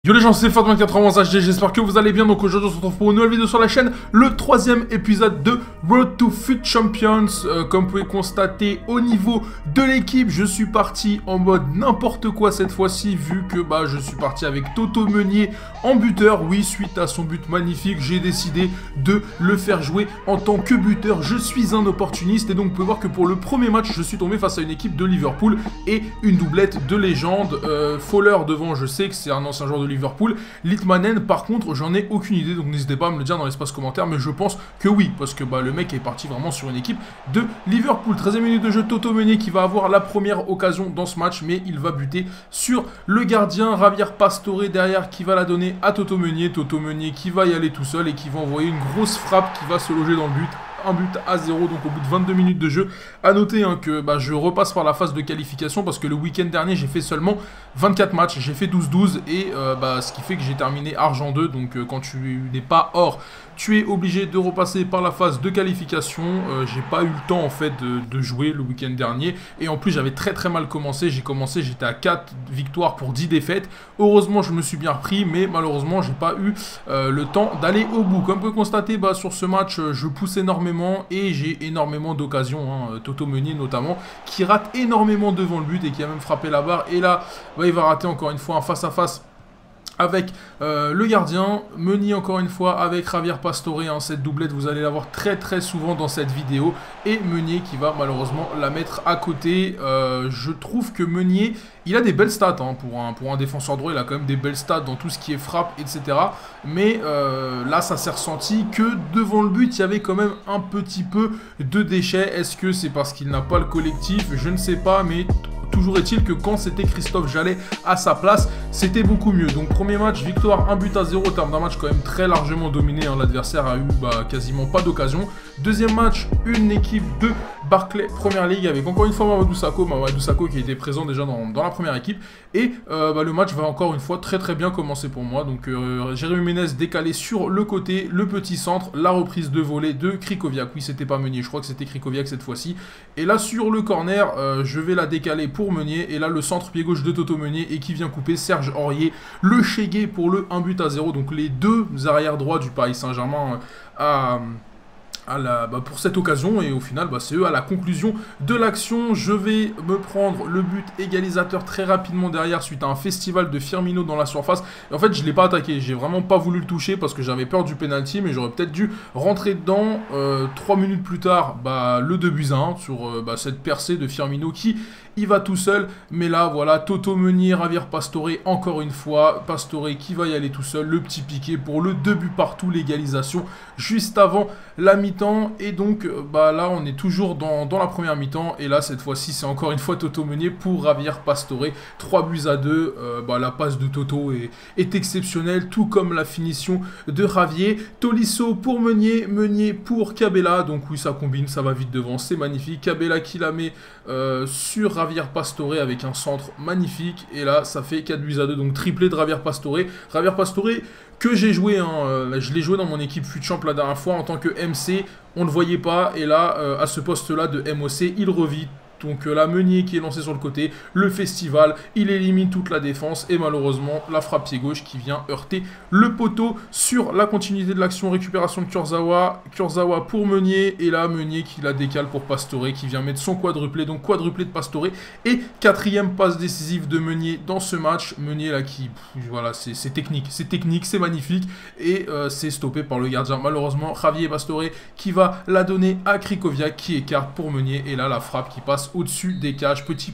Yo les gens, c'est Fat24 HD, j'espère que vous allez bien. Donc aujourd'hui on se retrouve pour une nouvelle vidéo sur la chaîne, le troisième épisode de Road to FUT Champions. Comme vous pouvez constater au niveau de l'équipe, je suis parti en mode n'importe quoi cette fois-ci, vu que je suis parti avec Toto Meunier en buteur. Oui, suite à son but magnifique, j'ai décidé de le faire jouer en tant que buteur. Je suis un opportuniste et donc vous pouvez voir que pour le premier match, je suis tombé face à une équipe de Liverpool et une doublette de légende. Fowler devant, je sais que c'est un ancien joueur de Liverpool. Litmanen, par contre, j'en ai aucune idée, donc n'hésitez pas à me le dire dans l'espace commentaire, mais je pense que oui, parce que le mec est parti vraiment sur une équipe de Liverpool. 13e minute de jeu, Toto Meunier qui va avoir la première occasion dans ce match, mais il va buter sur le gardien. Javier Pastore derrière qui va la donner à Toto Meunier qui va y aller tout seul et qui va envoyer une grosse frappe qui va se loger dans le but. Un but à 0, donc au bout de 22 minutes de jeu. À noter que je repasse par la phase de qualification parce que le week-end dernier j'ai fait seulement 24 matchs, j'ai fait 12-12 et ce qui fait que j'ai terminé argent 2. Donc quand tu n'es pas or, tu es obligé de repasser par la phase de qualification. J'ai pas eu le temps en fait de jouer le week-end dernier et en plus j'avais très mal commencé. J'étais à 4 victoires pour 10 défaites. Heureusement je me suis bien repris, mais malheureusement j'ai pas eu le temps d'aller au bout. Comme vous pouvez constater, sur ce match je pousse énormément et j'ai énormément d'occasions, Toto Meunier notamment, qui rate énormément devant le but et qui a même frappé la barre. Et là, il va rater encore une fois un face-à-face avec le gardien. Meunier encore une fois avec Javier Pastore, cette doublette vous allez la voir très souvent dans cette vidéo, et Meunier qui va malheureusement la mettre à côté. Je trouve que Meunier, il a des belles stats pour un défenseur droit, il a quand même des belles stats dans tout ce qui est frappe, etc. Mais là ça s'est ressenti que devant le but il y avait quand même un petit peu de déchets. Est-ce que c'est parce qu'il n'a pas le collectif? Je ne sais pas, mais toujours est-il que quand c'était Christophe Jallet à sa place, c'était beaucoup mieux. Donc premier match, victoire 1 but à 0 au terme d'un match quand même très largement dominé. L'adversaire a eu quasiment pas d'occasion. Deuxième match, une équipe de Barclay Première Ligue avec encore une fois Mamadou Sakho qui était présent déjà dans la première équipe. Et le match va encore une fois très bien commencer pour moi. Donc Jérémy Ménez décalé sur le côté, le petit centre, la reprise de volée de Krychowiak. Oui, c'était pas Meunier, je crois que c'était Krychowiak cette fois-ci. Et là sur le corner, je vais la décaler pour Meunier. Et là le centre pied gauche de Toto Meunier et qui vient couper Serge Aurier, le Chégué pour le 1 but à 0. Donc les deux arrières droits du Paris Saint-Germain pour cette occasion, et au final c'est eux à la conclusion de l'action. Je vais me prendre le but égalisateur très rapidement derrière suite à un festival de Firmino dans la surface. Et en fait je l'ai pas attaqué, j'ai vraiment pas voulu le toucher parce que j'avais peur du penalty, mais j'aurais peut-être dû rentrer dedans. 3 minutes plus tard, le 2-1 sur cette percée de Firmino qui il va tout seul. Mais là voilà, Toto Meunier, Javier Pastore encore une fois, Pastore qui va y aller tout seul, le petit piqué pour le 2 buts partout, l'égalisation juste avant la mi-temps. Et donc là on est toujours dans la première mi-temps, et là cette fois-ci c'est encore une fois Toto Meunier pour Javier Pastore, 3 buts à 2. La passe de Toto est exceptionnelle, tout comme la finition de Javier. Tolisso pour Meunier, Meunier pour Cabella, donc oui ça combine, ça va vite devant, c'est magnifique. Cabella qui la met sur Javier Pastore avec un centre magnifique, et là ça fait 4 buts à 2, donc triplé de Javier Pastore. Javier Pastore que j'ai joué, je l'ai joué dans mon équipe FUT Champ la dernière fois en tant que MC, on ne le voyait pas, et là à ce poste là de MOC il revit. Donc la Meunier qui est lancé sur le côté, le festival, il élimine toute la défense et malheureusement la frappe pied gauche qui vient heurter le poteau sur la continuité de l'action. Récupération de Kurzawa pour Meunier, et là Meunier qui la décale pour Pastore qui vient mettre son quadruplé, donc quadruplé de Pastore et 4e passe décisive de Meunier dans ce match. Meunier là qui, voilà, c'est technique, c'est magnifique, et c'est stoppé par le gardien malheureusement. Javier Pastore qui va la donner à Krychowiak qui écarte pour Meunier, et là la frappe qui passe au-dessus des cages. Petit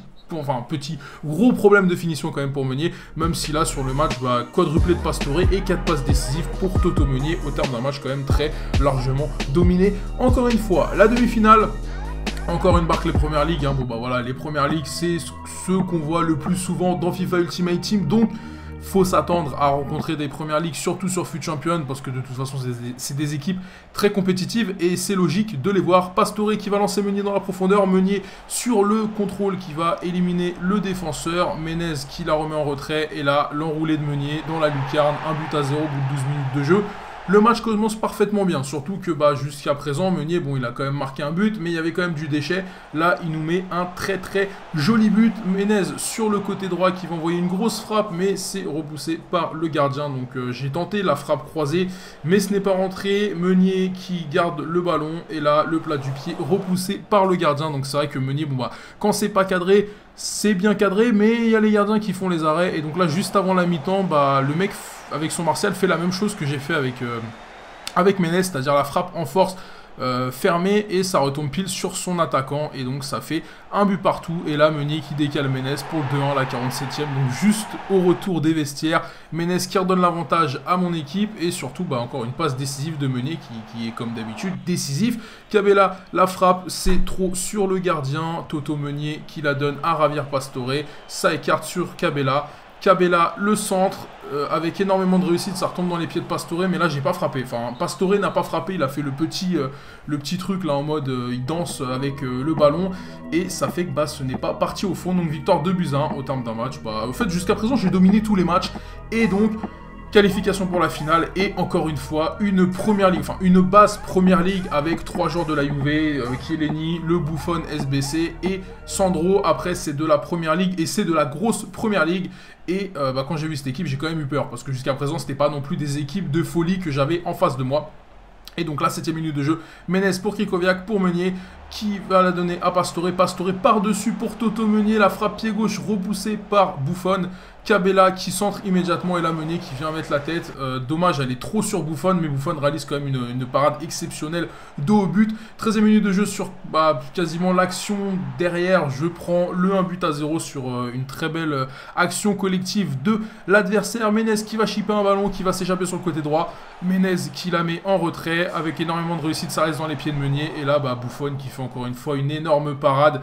gros problème de finition quand même pour Meunier, même si là sur le match quadruplé de Pastore et 4 passes décisives pour Toto Meunier au terme d'un match quand même très largement dominé. Encore une fois la demi-finale, encore une Barclay Première Ligue, voilà, les Premières Ligues c'est ceux qu'on voit le plus souvent dans FIFA Ultimate Team, donc faut s'attendre à rencontrer des Premières Ligues, surtout sur FUT Champions, parce que de toute façon c'est des équipes très compétitives et c'est logique de les voir. Pastore qui va lancer Meunier dans la profondeur, Meunier sur le contrôle qui va éliminer le défenseur, Ménez qui la remet en retrait, et là l'enroulé de Meunier dans la lucarne, 1 but à 0 au bout de 12 minutes de jeu. Le match commence parfaitement bien, surtout que jusqu'à présent, Meunier, bon, il a quand même marqué un but, mais il y avait quand même du déchet. Là, il nous met un très très joli but. Menez sur le côté droit qui va envoyer une grosse frappe, mais c'est repoussé par le gardien. Donc j'ai tenté la frappe croisée, mais ce n'est pas rentré. Meunier qui garde le ballon, et là, le plat du pied repoussé par le gardien. Donc c'est vrai que Meunier, bon quand c'est pas cadré, c'est bien cadré, mais il y a les gardiens qui font les arrêts. Et donc là, juste avant la mi-temps, le mec avec son Martial fait la même chose que j'ai fait avec Menez, c'est-à-dire la frappe en force fermée, et ça retombe pile sur son attaquant, et donc ça fait un but partout. Et là, Meunier qui décale Menez pour le 2-1 à la 47e, donc juste au retour des vestiaires. Menez qui redonne l'avantage à mon équipe, et surtout encore une passe décisive de Meunier qui est comme d'habitude décisif. Cabella, la frappe, c'est trop sur le gardien. Toto Meunier qui la donne à Javier Pastore, ça écarte sur Cabella. Cabella, le centre, avec énormément de réussite, ça retombe dans les pieds de Pastore, mais là j'ai pas frappé. Enfin, Pastore n'a pas frappé, il a fait le petit truc là en mode il danse avec le ballon, et ça fait que ce n'est pas parti au fond. Donc victoire 2-1 au terme d'un match. En fait, jusqu'à présent, j'ai dominé tous les matchs, et donc qualification pour la finale, et encore une fois, une première ligue, une base première ligue avec 3 joueurs de la Juve, Chiellini, le Buffon SBC et Sandro. Après, c'est de la première ligue, et c'est de la grosse première ligue. Et quand j'ai vu cette équipe, j'ai quand même eu peur, parce que jusqu'à présent, c'était pas non plus des équipes de folie que j'avais en face de moi. Et donc là, 7ème minute de jeu, Menez pour Krychowiak, pour Meunier, qui va la donner à Pastore. Pastore par-dessus pour Toto Meunier, la frappe pied gauche repoussée par Buffon. Cabella qui centre immédiatement, et là Meunier qui vient mettre la tête. Dommage, elle est trop sur Buffon, mais Buffon réalise quand même une parade exceptionnelle de haut but. 13ème minute de jeu sur quasiment l'action derrière. Je prends le 1-0 sur une très belle action collective de l'adversaire. Menez qui va chipper un ballon, qui va s'échapper sur le côté droit. Menez qui la met en retrait avec énormément de réussite, ça reste dans les pieds de Meunier. Et là, Buffon qui fait encore une fois une énorme parade.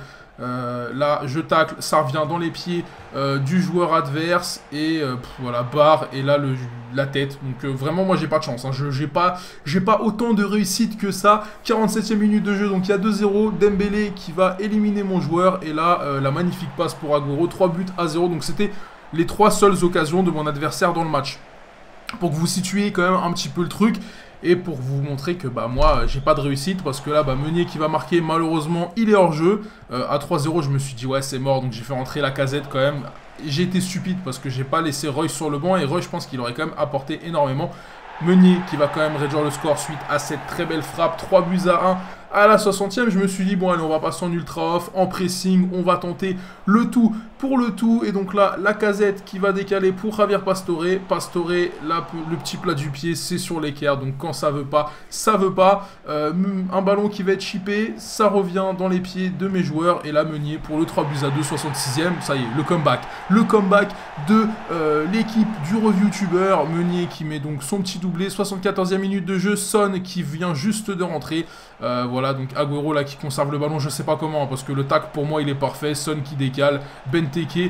Là, je tacle, ça revient dans les pieds du joueur adverse, et voilà, barre, et là la tête. Donc vraiment, moi j'ai pas de chance, hein. J'ai pas autant de réussite que ça. 47ème minute de jeu, donc il y a 2-0. Dembélé qui va éliminer mon joueur, et là la magnifique passe pour Agüero, 3-0. Donc c'était les 3 seules occasions de mon adversaire dans le match. Pour que vous situiez quand même un petit peu le truc, et pour vous montrer que moi j'ai pas de réussite, parce que là Meunier qui va marquer, malheureusement il est hors jeu. À 3-0 je me suis dit ouais c'est mort, donc j'ai fait rentrer Lacazette quand même. J'ai été stupide parce que j'ai pas laissé Reus sur le banc, et Reus je pense qu'il aurait quand même apporté énormément. Meunier qui va quand même réduire le score suite à cette très belle frappe, 3-1 à la 60e. Je me suis dit bon allez, on va passer en ultra off, en pressing, on va tenter le tout pour le tout. Et donc là, Lacazette qui va décaler pour Javier Pastore. Pastore, là, le petit plat du pied, c'est sur l'équerre. Donc quand ça veut pas, ça veut pas. Un ballon qui va être chippé, ça revient dans les pieds de mes joueurs. Et là, Meunier pour le 3-2, 66e. Ça y est, le comeback. Le comeback de l'équipe du review-tuber. Meunier qui met donc son petit doublé. 74e minute de jeu. Son qui vient juste de rentrer. Voilà, donc Agüero là qui conserve le ballon, je sais pas comment, parce que le tac pour moi il est parfait. Son qui décale, Benteke,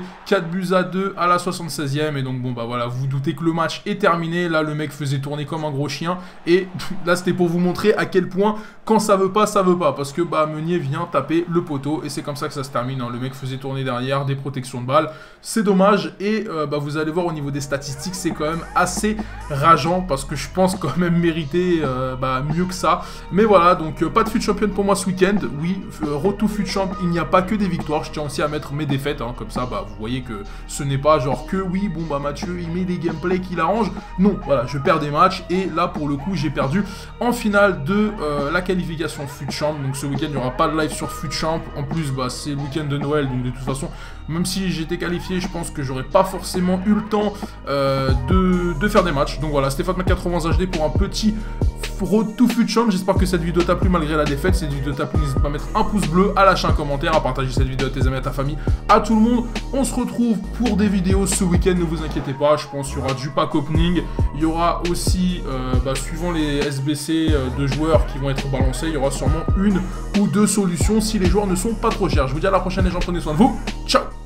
4-2 à la 76e. Et donc bon voilà, vous doutez que le match est terminé. Là le mec faisait tourner comme un gros chien, et là c'était pour vous montrer à quel point quand ça veut pas, parce que Meunier vient taper le poteau, et c'est comme ça que ça se termine, hein. Le mec faisait tourner derrière, des protections de balles, c'est dommage. Et vous allez voir au niveau des statistiques, c'est quand même assez rageant, parce que je pense quand même mériter mieux que ça. Mais voilà, donc pas de FUT Champion pour moi ce week-end. Oui, Road to FUT Champ, il n'y a pas que des victoires, je tiens aussi à mettre mes défaites, hein. Comme ça vous voyez que ce n'est pas genre que oui, Mathieu il met des gameplays qu'il arrange. Non, voilà, je perds des matchs, et là pour le coup j'ai perdu en finale de la qualification FUT Champ. Donc ce week-end il n'y aura pas de live sur FUT Champ. En plus c'est le week-end de Noël, donc de toute façon même si j'étais qualifié, je pense que j'aurais pas forcément eu le temps de faire des matchs. Donc voilà, c'était Fatma80 HD pour un petit Road to FUT Champ. J'espère que cette vidéo t'a plu malgré la défaite. Si cette vidéo t'a plu, n'hésite pas à mettre un pouce bleu, à lâcher un commentaire, à partager cette vidéo à tes amis, à ta famille, à tout le monde. On se retrouve pour des vidéos ce week-end, ne vous inquiétez pas. Je pense qu'il y aura du pack opening. Il y aura aussi, suivant les SBC de joueurs qui vont être balancés, il y aura sûrement 1 ou 2 solutions si les joueurs ne sont pas trop chers. Je vous dis à la prochaine, les gens, prenez soin de vous. Ciao!